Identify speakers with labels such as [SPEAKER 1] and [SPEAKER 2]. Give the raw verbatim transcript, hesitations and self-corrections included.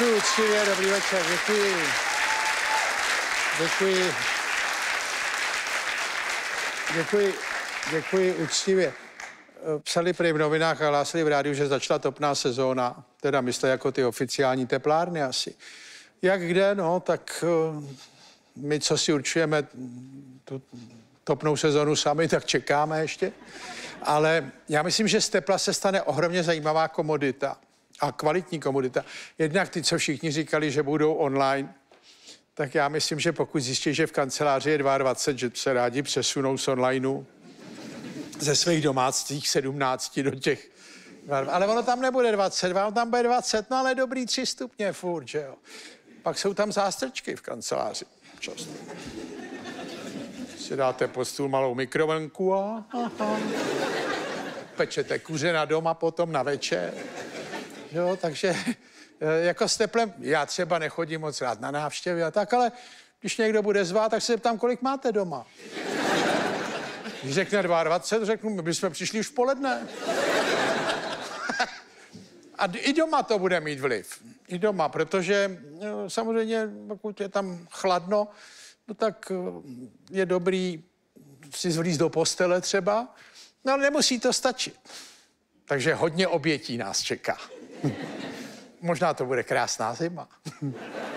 [SPEAKER 1] Děkuji uctivě, dobrý večer, děkuji. Děkuji. Děkuji, děkuji uctivě. Psali prý v novinách a hlásili v rádiu, že začala topná sezóna, teda myslí jako ty oficiální teplárny asi. Jak kde, no, tak my, co si určujeme tu topnou sezónu sami, tak čekáme ještě. Ale já myslím, že z tepla se stane ohromně zajímavá komodita a kvalitní komodita. Jednak ty, co všichni říkali, že budou online, tak já myslím, že pokud zjistí, že v kanceláři je dvacet dva, že se rádi přesunou z onlineu ze svých domácích sedmnácti do těch... Ale ono tam nebude dvacet dva, ono tam bude dvacet, no ale dobrý tři stupně furt, že jo. Pak jsou tam zástrčky v kanceláři. Často. Si dáte pod stůl malou mikrovlnku a... Aha. Pečete kuře na doma potom na večer. Jo, takže jako s teplem, já třeba nechodím moc rád na návštěvy a tak, ale když někdo bude zvát, tak se zeptám, kolik máte doma. Když řekne dvacet dva, řeknu, my bychom přišli už v poledne. A i doma to bude mít vliv. I doma, protože no, samozřejmě, pokud je tam chladno, no tak je dobrý si zvlíct do postele třeba, no ale nemusí to stačit. Takže hodně obětí nás čeká. Možná to bude krásná zima.